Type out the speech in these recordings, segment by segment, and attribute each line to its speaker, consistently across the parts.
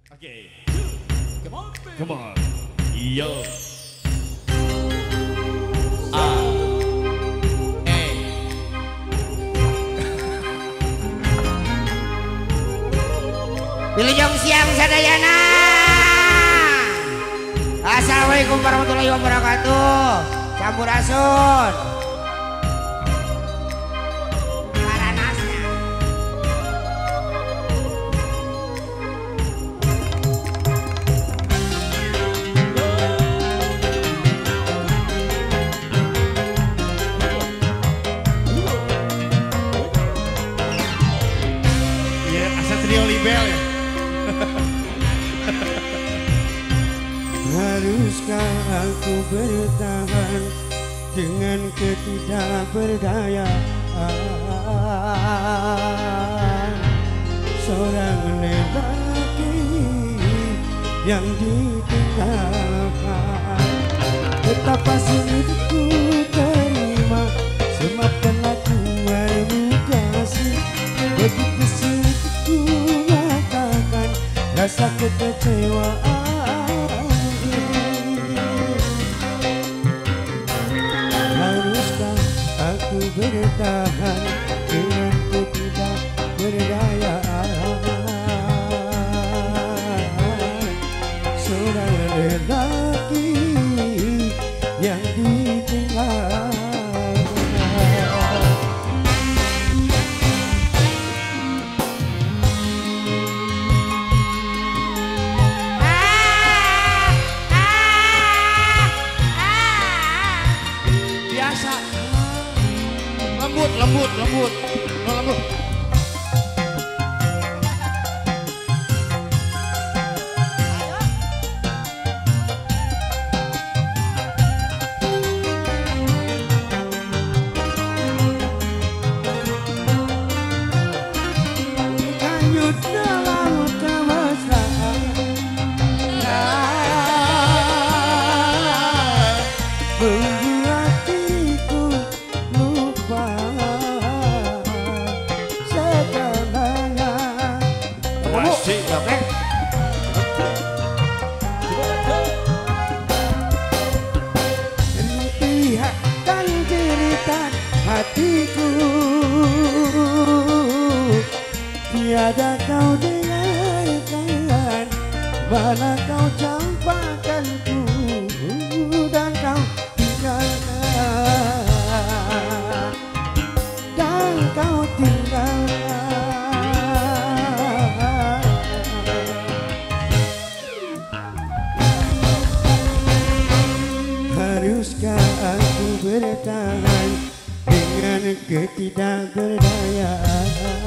Speaker 1: Okay. Come on, baby. Come on. Yo.
Speaker 2: Wilujeng siang sadayana. Assalamualaikum warahmatullahi wabarakatuh. Sampurasun. Karanasna.
Speaker 1: Ya, asa trio libel ya.
Speaker 3: Haruskah aku bertahan dengan ketidakberdayaan seorang lelaki yang ditinggalkan? Betapa sulit ku terima, semaafkanlah Tuhanmu kasih. Begitu sulit ku mengatakan rasa kekecewaan. Aku bertahan dengan ketidakberdayaan seorang lelaki yang ditinggalkan.
Speaker 1: Biasa. Lembut. Oh, lembut.
Speaker 3: Hanyut dalam kemesraan, membuat diriku lupa segalanya.
Speaker 1: Asik, oke.
Speaker 3: Lihat dan jeritan hatiku, tiada kau dengarkan, mana kau campakkanku dan kau tinggalkan, dan kau tinggalkan. Haruskah aku bertahan dengan ketidakberdayaan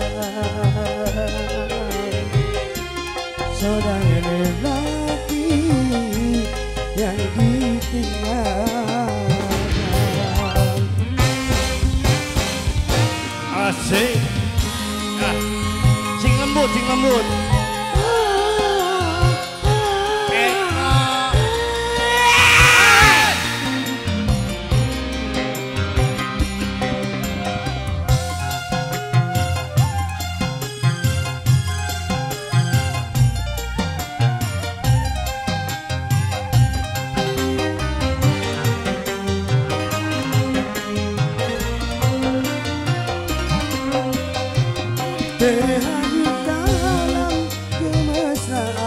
Speaker 3: seorang lelaki yang ditinggalkan?
Speaker 1: Asik. Ah. Sing lembut.
Speaker 3: Terhanyut dalam kemesraan